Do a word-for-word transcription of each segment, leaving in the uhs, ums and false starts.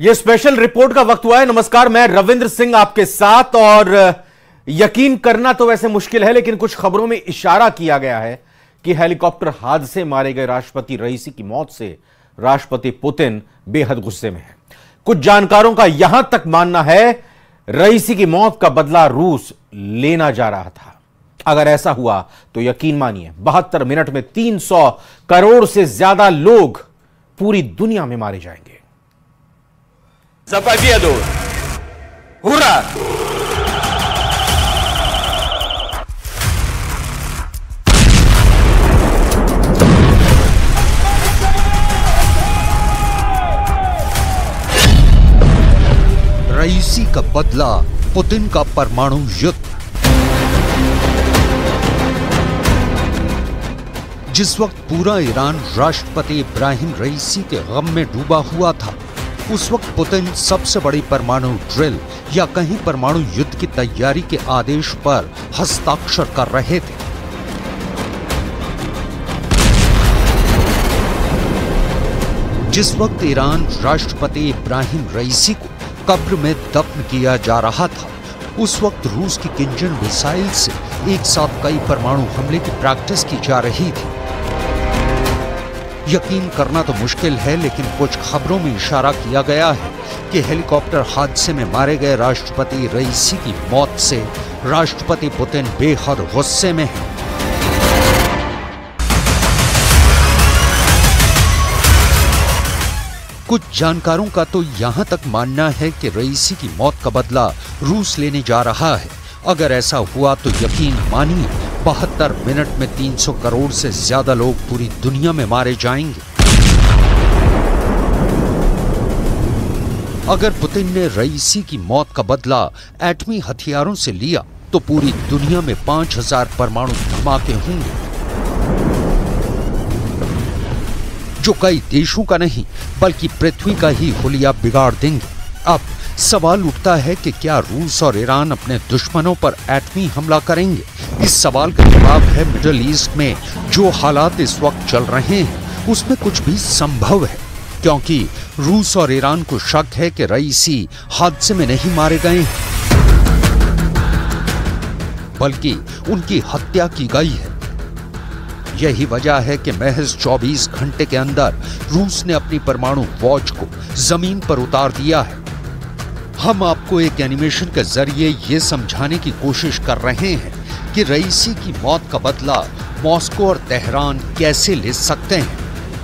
ये special report का वक्त हुआ है। नमस्कार, मैं रविंद्र सिंह आपके साथ। और यकीन करना तो वैसे मुश्किल है, लेकिन कुछ खबरों में इशारा किया गया है कि हेलीकॉप्टर हादसे मारे गए राष्ट्रपति रईसी की मौत से राष्ट्रपति पुतिन बेहद गुस्से में हैं। कुछ जानकारों का यहां तक मानना है रईसी की मौत का बदला रूस लेना जा रहा था। अगर ऐसा हुआ तो यकीन मानिए बहत्तर मिनट में तीन सौ करोड़ से ज्यादा लोग पूरी दुनिया में मारे जाएंगे। За победу! Ура! रईसी का बदला, पुतिन का परमाणु युद्ध। जिस वक्त पूरा ईरान राष्ट्रपति इब्राहिम रईसी के गम में डूबा हुआ था, उस वक्त पुतिन सबसे बड़ी परमाणु ड्रिल या कहीं परमाणु युद्ध की तैयारी के आदेश पर हस्ताक्षर कर रहे थे। जिस वक्त ईरान राष्ट्रपति इब्राहिम रईसी को कब्र में दफन किया जा रहा था, उस वक्त रूस की किंजल मिसाइल से एक साथ कई परमाणु हमले की प्रैक्टिस की जा रही थी। यकीन करना तो मुश्किल है, लेकिन कुछ खबरों में इशारा किया गया है कि हेलीकॉप्टर हादसे में मारे गए राष्ट्रपति रईसी की मौत से राष्ट्रपति पुतिन बेहद गुस्से में हैं। कुछ जानकारों का तो यहां तक मानना है कि रईसी की मौत का बदला रूस लेने जा रहा है। अगर ऐसा हुआ तो यकीन मानिए बहत्तर मिनट में तीन सौ करोड़ से ज्यादा लोग पूरी दुनिया में मारे जाएंगे। अगर पुतिन ने रईसी की मौत का बदला एटमी हथियारों से लिया तो पूरी दुनिया में पांच हजार परमाणु धमाके होंगे, जो कई देशों का नहीं बल्कि पृथ्वी का ही हुलिया बिगाड़ देंगे। अब सवाल उठता है कि क्या रूस और ईरान अपने दुश्मनों पर एटमी हमला करेंगे? इस सवाल का जवाब है मिडिल ईस्ट में जो हालात इस वक्त चल रहे हैं उसमें कुछ भी संभव है, क्योंकि रूस और ईरान को शक है कि रईसी हादसे में नहीं मारे गए हैं, बल्कि उनकी हत्या की गई है। यही वजह है कि महज चौबीस घंटे के अंदर रूस ने अपनी परमाणु वॉच को जमीन पर उतार दिया है। हम आपको एक एनिमेशन के जरिए ये समझाने की कोशिश कर रहे हैं कि रईसी की मौत का बदला मॉस्को और तेहरान कैसे ले सकते हैं।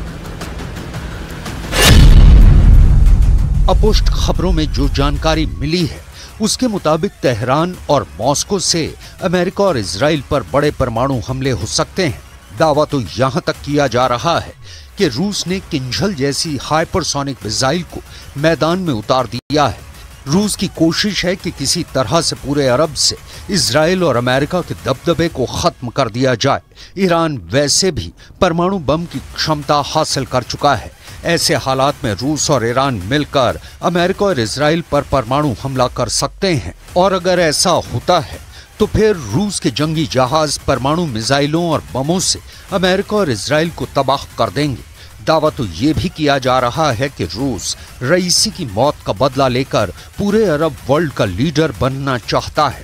अपुष्ट खबरों में जो जानकारी मिली है उसके मुताबिक तेहरान और मॉस्को से अमेरिका और इजराइल पर बड़े परमाणु हमले हो सकते हैं। दावा तो यहां तक किया जा रहा है कि रूस ने किंजल जैसी हाइपरसोनिक मिसाइल को मैदान में उतार दिया है। रूस की कोशिश है कि किसी तरह से पूरे अरब से इजराइल और अमेरिका के दबदबे को खत्म कर दिया जाए। ईरान वैसे भी परमाणु बम की क्षमता हासिल कर चुका है। ऐसे हालात में रूस और ईरान मिलकर अमेरिका और इजराइल पर परमाणु हमला कर सकते हैं, और अगर ऐसा होता है तो फिर रूस के जंगी जहाज परमाणु मिसाइलों और बमों से अमेरिका और इजराइल को तबाह कर देंगे। दावा तो ये भी किया जा रहा है कि रूस रईसी की मौत का बदला लेकर पूरे अरब वर्ल्ड का लीडर बनना चाहता है।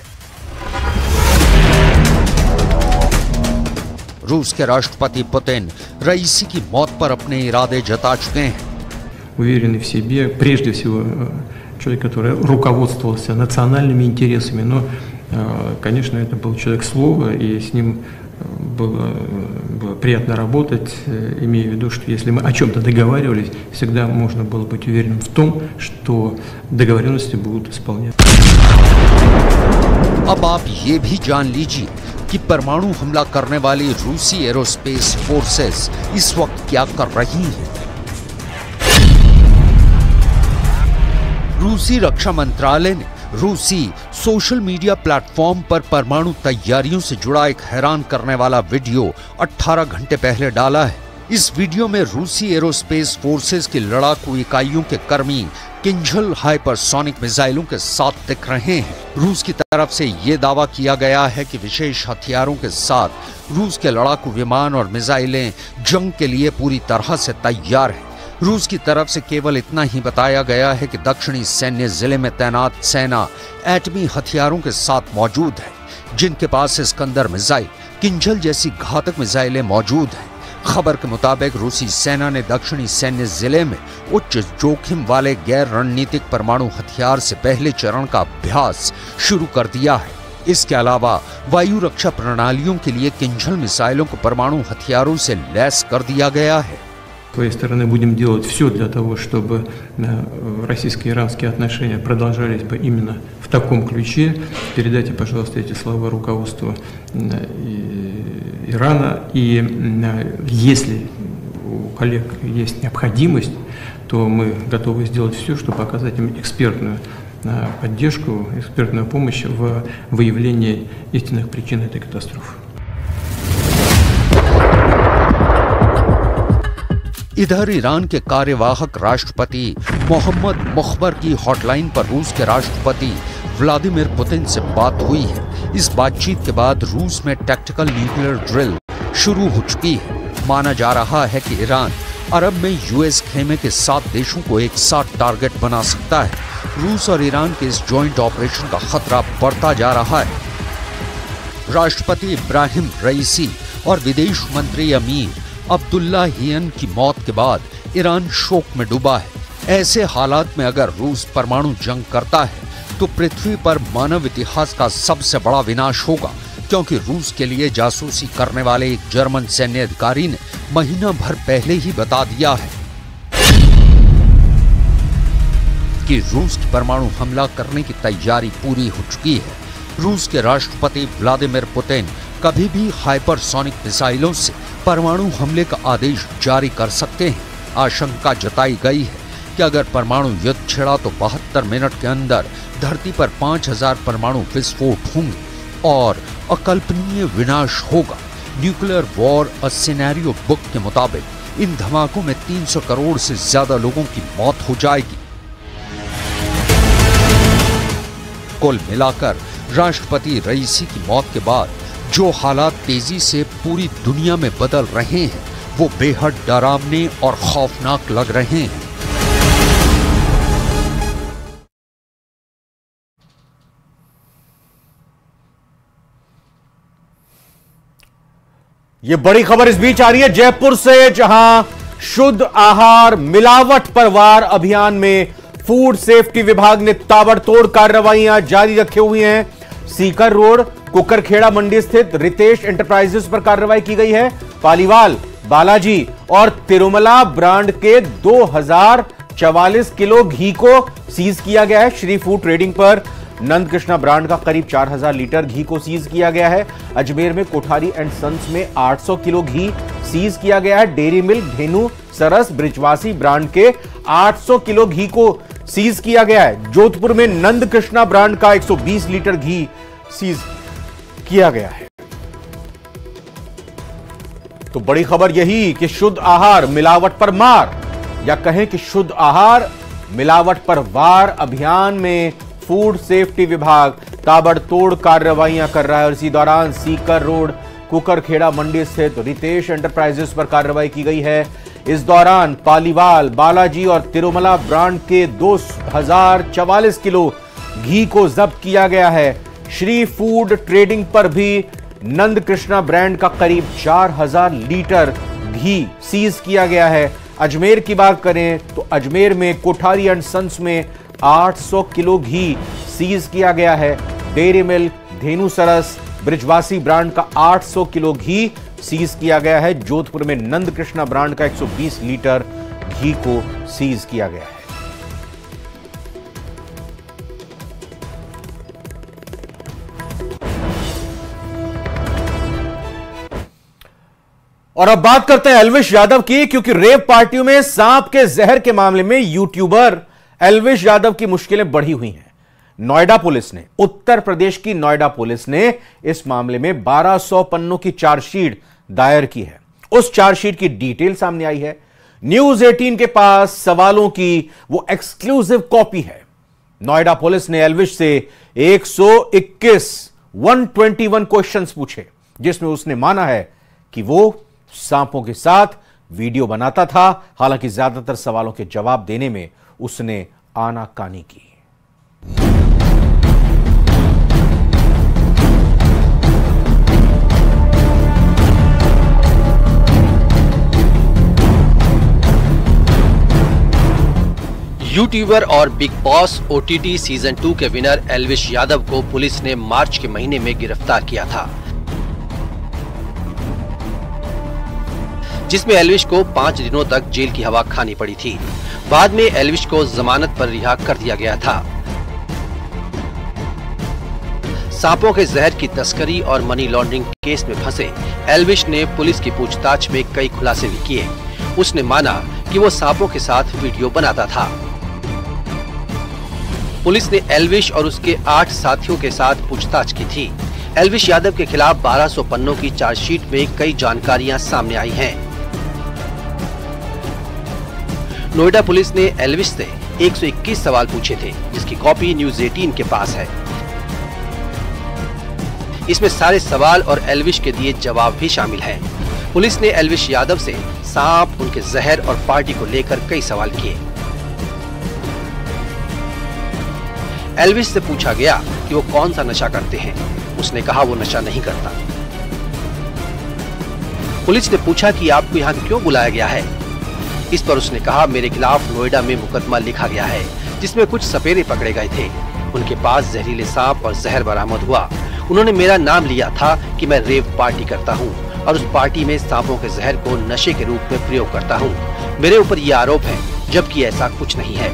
रूस के राष्ट्रपति पुतिन रईसी की मौत पर अपने इरादे जता चुके हैं। Уверенный в себе, прежде всего человек, который руководствовался национальными интересами, но, конечно, это был человек слова, и с ним было, было приятно работать, имея в виду, что если мы о чем-то договаривались, всегда можно было быть уверенным в том, что договоренности будут исполняться. अब आप ये भी जान लीजिए कि परमाणु हमला करने वाली रूसी एरोस्पेस फोर्सेस इस वक्त क्या कर रही हैं। रूसी रक्षा मंत्रालय ने रूसी सोशल मीडिया प्लेटफॉर्म पर परमाणु तैयारियों से जुड़ा एक हैरान करने वाला वीडियो अठारह घंटे पहले डाला है। इस वीडियो में रूसी एरोस्पेस फोर्सेस की लड़ाकू इकाइयों के कर्मी किंजल हाइपरसोनिक मिसाइलों के साथ दिख रहे हैं। रूस की तरफ से ये दावा किया गया है कि विशेष हथियारों के साथ रूस के लड़ाकू विमान और मिसाइलें जंग के लिए पूरी तरह से तैयार हैं। रूस की तरफ से केवल इतना ही बताया गया है कि दक्षिणी सैन्य जिले में तैनात सेना एटमी हथियारों के साथ मौजूद है, जिनके पास इस्कंदर मिसाइल, किंजल जैसी घातक मिसाइलें मौजूद हैं। खबर के मुताबिक रूसी सेना ने दक्षिणी सैन्य जिले में उच्च जोखिम वाले गैर रणनीतिक परमाणु हथियार से पहले चरण का अभ्यास शुरू कर दिया है। इसके अलावा वायु रक्षा प्रणालियों के लिए किंजल मिसाइलों को परमाणु हथियारों से लैस कर दिया गया है। С своей стороны будем делать все для того, чтобы российско-иранские отношения продолжались бы именно в таком ключе. Передайте, пожалуйста, эти слова руководству Ирана. И если у коллег есть необходимость, то мы готовы сделать все, чтобы оказать им экспертную поддержку, экспертную помощь в выявлении истинных причин этой катастрофы. इधर ईरान के कार्यवाहक राष्ट्रपति मोहम्मद मुख्बर की हॉटलाइन पर रूस के राष्ट्रपति व्लादिमीर पुतिन से बात हुई है। इस बातचीत के बाद रूस में टैक्टिकल न्यूक्लियर ड्रिल शुरू हो चुकी है। माना जा रहा है कि ईरान अरब में यूएस खेमे के सात देशों को एक साथ टारगेट बना सकता है। रूस और ईरान के इस जॉइंट ऑपरेशन का खतरा बढ़ता जा रहा है। राष्ट्रपति इब्राहिम रईसी और विदेश मंत्री अमीर अब्दुल्लाहियन की मौत के बाद ईरान शोक में डूबा है। ऐसे हालात में अगर रूस परमाणु जंग करता है तो पृथ्वी पर मानव इतिहास का सबसे बड़ा विनाश होगा, क्योंकि रूस के लिए जासूसी करने वाले एक जर्मन सैन्य अधिकारी ने महीना भर पहले ही बता दिया है कि रूस की परमाणु हमला करने की तैयारी पूरी हो चुकी है। रूस के राष्ट्रपति व्लादिमीर पुतिन कभी भी हाइपरसोनिक मिसाइलों से परमाणु हमले का आदेश जारी कर सकते हैं। आशंका जताई गई है कि अगर परमाणु युद्ध छिड़ा तो बहत्तर मिनट के अंदर धरती पर पांच हजार परमाणु विस्फोट होंगे और अकल्पनीय विनाश होगा। Nuclear war a scenario book के मुताबिक इन धमाकों में तीन सौ करोड़ से ज्यादा लोगों की मौत हो जाएगी। कुल मिलाकर राष्ट्रपति रईसी की मौत के बाद जो हालात तेजी से पूरी दुनिया में बदल रहे हैं वो बेहद डरावने और खौफनाक लग रहे हैं। ये बड़ी खबर इस बीच आ रही है जयपुर से, जहां शुद्ध आहार मिलावट पर वार अभियान में फूड सेफ्टी विभाग ने ताबड़तोड़ कार्रवाइयां जारी रखे हुई हैं। सीकर रोड कुकरखेड़ा मंडी स्थित रितेश एंटरप्राइजेस पर कार्रवाई की गई है। पालीवाल, बालाजी और तिरुमला ब्रांड के दो हजार चवालीस किलो घी को सीज किया गया है। श्री फूड ट्रेडिंग पर नंद कृष्णा ब्रांड का करीब चार हजार लीटर घी को सीज किया गया है। अजमेर में कोठारी एंड सन्स में आठ सौ किलो घी सीज किया गया है। डेयरी मिल्क धेनु सरस ब्रिजवासी ब्रांड के आठ सौ किलो घी को सीज किया गया है। जोधपुर में नंद कृष्णा ब्रांड का एक सौ बीस लीटर घी सीज किया गया है। तो बड़ी खबर यही कि शुद्ध आहार मिलावट पर मार, या कहें कि शुद्ध आहार मिलावट पर वार अभियान में फूड सेफ्टी विभाग ताबड़तोड़ कार्रवाइयां कर रहा है। और इसी दौरान सीकर रोड कुकरखेड़ा मंडी स्थित रितेश एंटरप्राइजेस पर कार्रवाई की गई है। इस दौरान पालीवाल, बालाजी और तिरुमला ब्रांड के दो हजार चवालीस किलो घी को जब्त किया गया है। श्री फूड ट्रेडिंग पर भी नंद कृष्णा ब्रांड का करीब चार हजार लीटर घी सीज किया गया है। अजमेर की बात करें तो अजमेर में कोठारी एंड सन्स में आठ सौ किलो घी सीज किया गया है। डेयरी मिल्क, धेनु सरस, ब्रिजवासी ब्रांड का आठ सौ किलो घी सीज किया गया है। जोधपुर में नंद कृष्णा ब्रांड का एक सौ बीस लीटर घी को सीज किया गया है। और अब बात करते हैं एल्विश यादव की, क्योंकि रेव पार्टियों में सांप के जहर के मामले में यूट्यूबर एल्विश यादव की मुश्किलें बढ़ी हुई हैं। नोएडा पुलिस ने, उत्तर प्रदेश की नोएडा पुलिस ने इस मामले में बारह सौ पन्नों की चार्जशीट दायर की है। उस चार्जशीट की डिटेल सामने आई है। न्यूज अठारह के पास सवालों की वो एक्सक्लूसिव कॉपी है। नोएडा पुलिस ने एल्विश से एक सौ इक्कीस एक सौ इक्कीस क्वेश्चंस पूछे, जिसमें उसने माना है कि वो सांपों के साथ वीडियो बनाता था। हालांकि ज्यादातर सवालों के जवाब देने में उसने आनाकानी की। यूट्यूबर और Bigg Boss OTT season two के विनर एल्विश यादव को पुलिस ने मार्च के महीने में गिरफ्तार किया था, जिसमें एल्विश को पांच दिनों तक जेल की हवा खानी पड़ी थी। बाद में एल्विश को जमानत पर रिहा कर दिया गया था। सांपों के जहर की तस्करी और मनी लॉन्ड्रिंग केस में फंसे एल्विश ने पुलिस की पूछताछ में कई खुलासे भी किए। उसने माना कि वो सांपों के साथ वीडियो बनाता था। पुलिस ने एल्विश और उसके आठ साथियों के साथ पूछताछ की थी। एल्विश यादव के खिलाफ बारह सौ पन्नों की चार्जशीट में कई जानकारियां सामने आई हैं। नोएडा पुलिस ने एल्विश से एक सौ इक्कीस सवाल पूछे थे, जिसकी कॉपी न्यूज़ अठारह के पास है। इसमें सारे सवाल और एल्विश के दिए जवाब भी शामिल हैं। पुलिस ने एल्विश यादव से सांप, उनके जहर और पार्टी को लेकर कई सवाल किए। एल्विश से पूछा गया कि वो कौन सा नशा करते हैं। उसने कहा वो नशा नहीं करता। पुलिस ने पूछा कि आपको यहाँ क्यों बुलाया गया है। इस पर उसने कहा मेरे खिलाफ नोएडा में मुकदमा लिखा गया है, जिसमें कुछ सपेरे पकड़े गए थे। उनके पास जहरीले सांप और जहर बरामद हुआ। उन्होंने मेरा नाम लिया था कि मैं रेव पार्टी करता हूँ और उस पार्टी में सांपों के जहर को नशे के रूप में प्रयोग करता हूँ। मेरे ऊपर ये आरोप है, जबकि ऐसा कुछ नहीं है।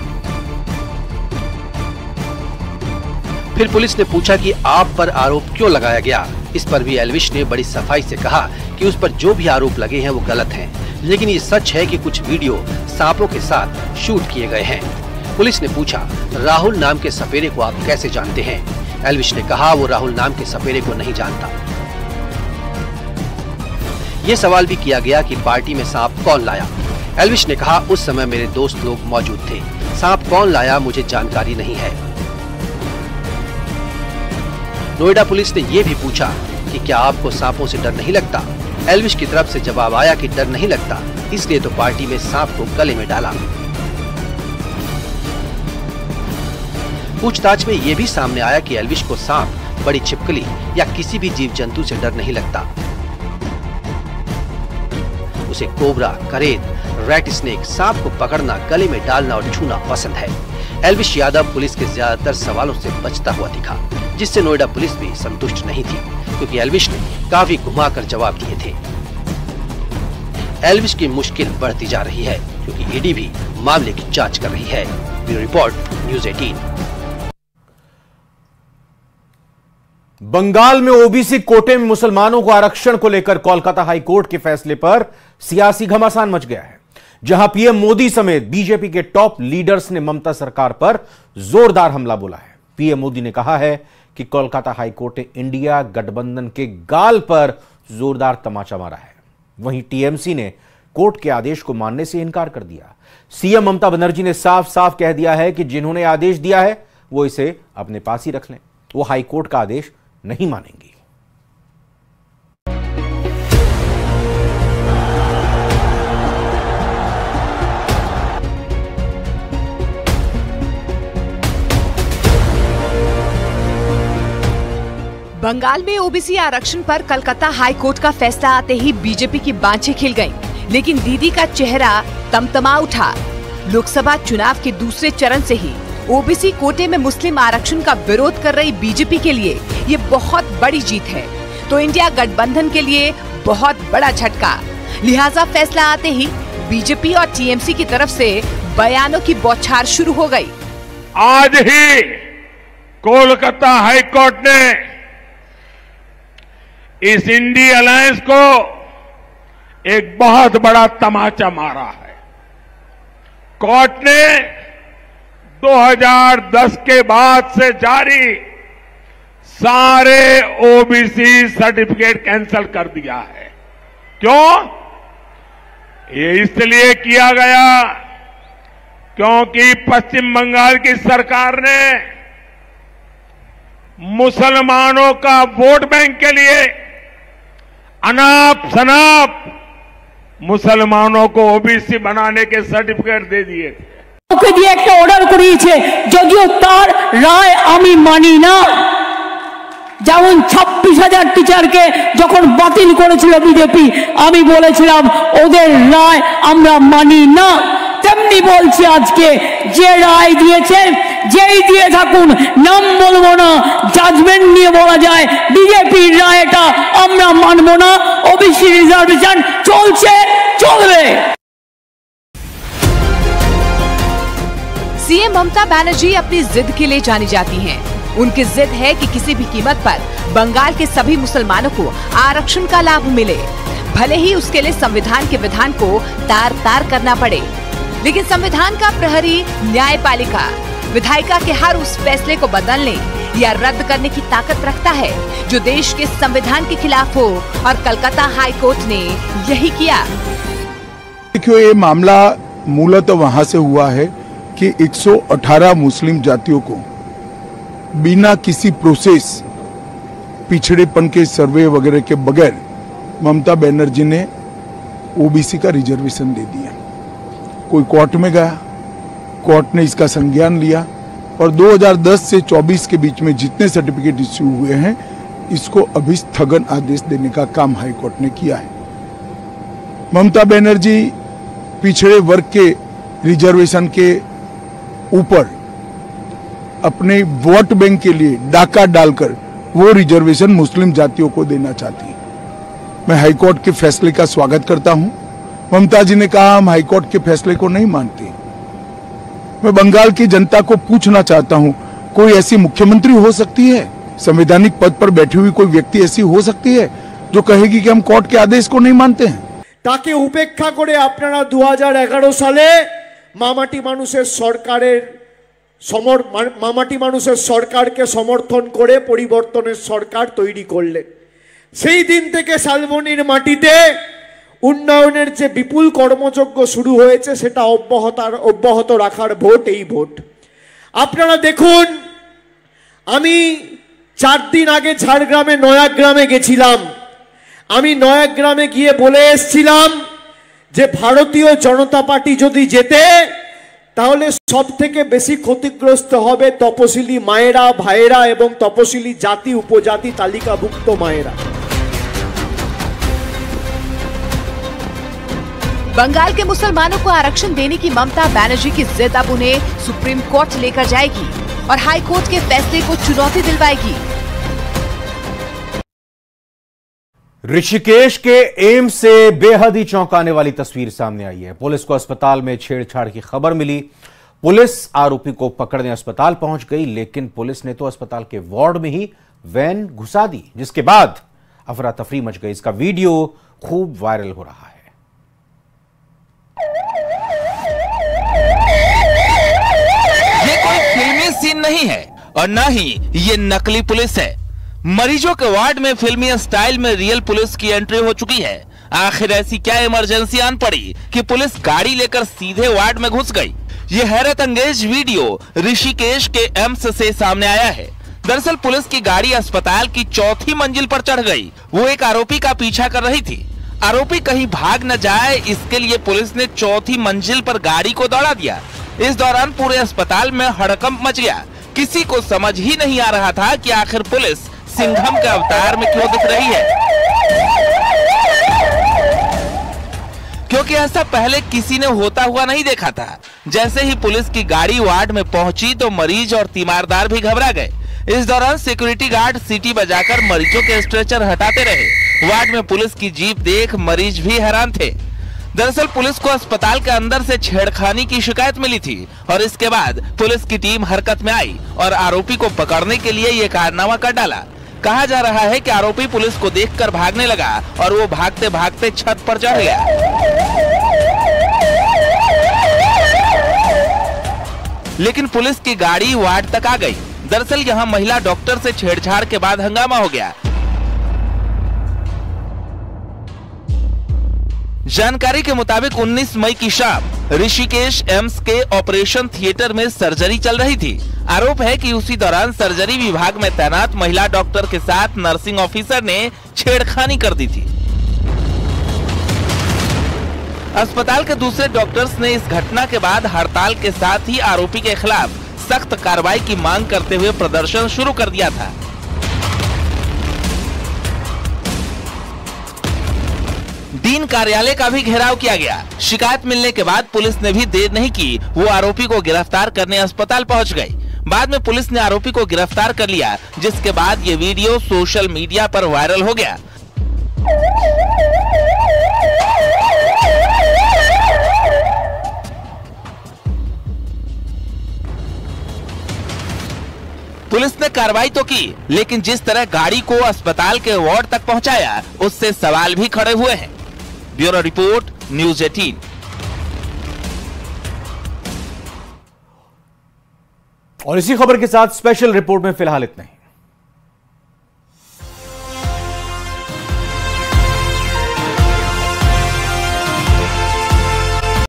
फिर पुलिस ने पूछा कि आप पर आरोप क्यों लगाया गया। इस पर भी एल्विश ने बड़ी सफाई से कहा कि उस पर जो भी आरोप लगे हैं वो गलत हैं, लेकिन ये सच है कि कुछ वीडियो सांपों के साथ शूट किए गए हैं। पुलिस ने पूछा राहुल नाम के सपेरे को आप कैसे जानते हैं। एल्विश ने कहा वो राहुल नाम के सपेरे को नहीं जानता। ये सवाल भी किया गया कि पार्टी में सांप कौन लाया। एल्विश ने कहा उस समय मेरे दोस्त लोग मौजूद थे। सांप कौन लाया मुझे जानकारी नहीं है। नोएडा पुलिस ने यह भी पूछा कि क्या आपको सांपों से डर नहीं लगता। एल्विश की तरफ से जवाब आया कि डर नहीं लगता, इसलिए तो पार्टी में सांप को गले में डाला। पूछताछ में यह भी सामने आया कि एल्विश को सांप, बड़ी छिपकली या किसी भी जीव जंतु से डर नहीं लगता। उसे कोबरा, करेद, रेट स्नेक, सांप को पकड़ना, गले में डालना और छूना पसंद है। एल्विश यादव पुलिस के ज्यादातर सवालों से बचता हुआ दिखा, जिससे नोएडा पुलिस भी संतुष्ट नहीं थी, क्योंकि एल्विश ने काफी घुमाकर जवाब दिए थे। एल्विश की मुश्किल बढ़ती जा रही है, क्योंकि ईडी भी मामले की जांच कर रही है। ब्यूरो रिपोर्ट, न्यूज़ अठारह। बंगाल में ओबीसी कोटे में मुसलमानों को आरक्षण को लेकर कोलकाता हाईकोर्ट के फैसले पर सियासी घमासान मच गया है, जहां पीएम मोदी समेत बीजेपी के टॉप लीडर्स ने ममता सरकार पर जोरदार हमला बोला है। पीएम मोदी ने कहा है कि कोलकाता हाईकोर्ट ने इंडिया गठबंधन के गाल पर जोरदार तमाचा मारा है। वहीं टीएमसी ने कोर्ट के आदेश को मानने से इनकार कर दिया। सीएम ममता बनर्जी ने साफ साफ कह दिया है कि जिन्होंने आदेश दिया है वो इसे अपने पास ही रख लें, वो हाईकोर्ट का आदेश नहीं मानेंगी। बंगाल में ओबीसी आरक्षण पर कलकत्ता हाई कोर्ट का फैसला आते ही बीजेपी की बांछें खिल गईं, लेकिन दीदी का चेहरा तमतमा उठा। लोकसभा चुनाव के दूसरे चरण से ही ओबीसी कोटे में मुस्लिम आरक्षण का विरोध कर रही बीजेपी के लिए ये बहुत बड़ी जीत है, तो इंडिया गठबंधन के लिए बहुत बड़ा झटका। लिहाजा फैसला आते ही बीजेपी और टीएमसी की तरफ से बयानों की बौछार शुरू हो गई। आज ही कोलकाता हाई कोर्ट ने इस इंडी अलायंस को एक बहुत बड़ा तमाचा मारा है। कोर्ट ने दो हज़ार दस के बाद से जारी सारे ओबीसी सर्टिफिकेट कैंसिल कर दिया है। क्यों? ये इसलिए किया गया क्योंकि पश्चिम बंगाल की सरकार ने मुसलमानों का वोट बैंक के लिए अनाप शनाप मुसलमानों को ओबीसी बनाने के सर्टिफिकेट दे दिए थे। ওকে দিয়ে একটা অর্ডার করিয়েছে, যদিও তার রায় আমি মানি না। যেমন ছাব্বিশ হাজার টিচারকে যখন বাতিল করেছিল বিজেপি, আমি বলেছিলাম ওদের রায় আমরা মানি না। তেমনি বলছি আজকে যে রায় দিয়েছেন, যেই দিয়ে থাকুন, নাম বলবো না, জাজমেন্ট নিয়ে বলা যায় বিজেপির রায়টা আমরা মানব না। ওবিসি রিজার্ভেশন চলছে, চলবে। सीएम ममता बनर्जी अपनी जिद के लिए जानी जाती हैं। उनकी जिद है कि किसी भी कीमत पर बंगाल के सभी मुसलमानों को आरक्षण का लाभ मिले, भले ही उसके लिए संविधान के विधान को तार तार करना पड़े। लेकिन संविधान का प्रहरी न्यायपालिका विधायिका के हर उस फैसले को बदलने या रद्द करने की ताकत रखता है जो देश के संविधान के खिलाफ हो, और कलकत्ता हाई कोर्ट ने यही किया। देखिए, ये मामला मूलतः वहां से हुआ है कि एक सौ अठारह मुस्लिम जातियों को बिना किसी प्रोसेस, पिछड़ेपन के सर्वे वगैरह के बगैर ममता बनर्जी ने ओबीसी का रिजर्वेशन दे दिया। कोई कोर्ट में गया, कोर्ट ने इसका संज्ञान लिया और दो हज़ार दस से चौबीस के बीच में जितने सर्टिफिकेट इश्यू हुए हैं, इसको अभी स्थगन आदेश देने का काम हाई कोर्ट ने किया है। ममता बनर्जी पिछड़े वर्ग के रिजर्वेशन के ऊपर अपने वोट बैंक के लिए डाका डालकर वो रिजर्वेशन मुस्लिम जातियों को देना चाहती है। मैं हाईकोर्ट के फैसले का स्वागत करता हूं। ममता जी ने कहा हम हाईकोर्ट के फैसले को नहीं मानते। मैं बंगाल की जनता को पूछना चाहता हूं, कोई ऐसी मुख्यमंत्री हो सकती है, संवैधानिक पद पर बैठी हुई कोई व्यक्ति ऐसी हो सकती है जो कहेगी कि हम कोर्ट के आदेश को नहीं मानते हैं? তাকে উপেক্ষা করে আপনারা दो हज़ार एगारो সালে মামাটি মানুষের সরকারের সমর মামাটি মানুষের সরকারকে সমর্থন করে পরিবর্তনের সরকার তৈরি করলেন। সেই দিন থেকে শালবনির মাটিতে উন্নয়নের যে বিপুল কর্মযজ্ঞ শুরু হয়েছে সেটা অব্যাহত অব্যাহত রাখার ভোট এই ভোট। আপনারা দেখুন, আমি চার দিন আগে ঝাড়গ্রামে নয়াগ্রামে গেছিলাম। আমি নয়াগ্রামে গিয়ে বলে এসেছিলাম যে ভারতীয় জনতা পার্টি যদি জেতে তাহলে সবথেকে বেশি ক্ষতিগ্রস্ত হবে তপশিলি মায়েরা, ভাইয়েরা এবং তপশিলি জাতি উপজাতি তালিকাভুক্ত মায়েরা। बंगाल के मुसलमानों को आरक्षण देने की ममता बनर्जी की जिद अब उन्हें सुप्रीम कोर्ट लेकर जाएगी और हाई कोर्ट के फैसले को चुनौती दिलवाएगी। ऋषिकेश के एम्स से बेहद ही चौंकाने वाली तस्वीर सामने आई है। पुलिस को अस्पताल में छेड़छाड़ की खबर मिली। पुलिस आरोपी को पकड़ने अस्पताल पहुंच गई, लेकिन पुलिस ने तो अस्पताल के वार्ड में ही वैन घुसा दी, जिसके बाद अफरा तफरी मच गई। इसका वीडियो खूब वायरल हो रहा है। ये कोई फिल्मी सीन नहीं है और न ही ये नकली पुलिस है। मरीजों के वार्ड में फिल्मी स्टाइल में रियल पुलिस की एंट्री हो चुकी है। आखिर ऐसी क्या इमरजेंसी आन पड़ी कि पुलिस गाड़ी लेकर सीधे वार्ड में घुस गई? ये हैरत अंगेज वीडियो ऋषिकेश के एम्स से सामने आया है। दरअसल पुलिस की गाड़ी अस्पताल की चौथी मंजिल पर चढ़ गई। वो एक आरोपी का पीछा कर रही थी। आरोपी कहीं भाग न जाए, इसके लिए पुलिस ने चौथी मंजिल पर गाड़ी को दौड़ा दिया। इस दौरान पूरे अस्पताल में हड़कंप मच गया। किसी को समझ ही नहीं आ रहा था कि आखिर पुलिस सिंघम के अवतार में क्यों दिख रही है, क्योंकि ऐसा पहले किसी ने होता हुआ नहीं देखा था। जैसे ही पुलिस की गाड़ी वार्ड में पहुंची तो मरीज और तीमारदार भी घबरा गए। इस दौरान सिक्योरिटी गार्ड सीटी बजाकर मरीजों के स्ट्रेचर हटाते रहे। वार्ड में पुलिस की जीप देख मरीज भी हैरान थे। दरअसल पुलिस को अस्पताल के अंदर से छेड़खानी की शिकायत मिली थी और इसके बाद पुलिस की टीम हरकत में आई और आरोपी को पकड़ने के लिए ये कारनामा कर डाला। कहा जा रहा है कि आरोपी पुलिस को देखकर भागने लगा और वो भागते भागते छत पर चढ़ गया। लेकिन पुलिस की गाड़ी वार्ड तक आ गई। दरअसल यहाँ महिला डॉक्टर से छेड़छाड़ के बाद हंगामा हो गया। जानकारी के मुताबिक उन्नीस मई की शाम ऋषिकेश एम्स के ऑपरेशन थिएटर में सर्जरी चल रही थी। आरोप है कि उसी दौरान सर्जरी विभाग में तैनात महिला डॉक्टर के साथ नर्सिंग ऑफिसर ने छेड़खानी कर दी थी। अस्पताल के दूसरे डॉक्टर्स ने इस घटना के बाद हड़ताल के साथ ही आरोपी के खिलाफ सख्त कार्रवाई की मांग करते हुए प्रदर्शन शुरू कर दिया था। डीन कार्यालय का भी घेराव किया गया। शिकायत मिलने के बाद पुलिस ने भी देर नहीं की, वो आरोपी को गिरफ्तार करने अस्पताल पहुंच गई। बाद में पुलिस ने आरोपी को गिरफ्तार कर लिया, जिसके बाद ये वीडियो सोशल मीडिया पर वायरल हो गया। पुलिस ने कार्रवाई तो की, लेकिन जिस तरह गाड़ी को अस्पताल के वार्ड तक पहुंचाया, उससे सवाल भी खड़े हुए हैं। ब्यूरो रिपोर्ट, न्यूज़ अठारह। और इसी खबर के साथ स्पेशल रिपोर्ट में फिलहाल इतना ही।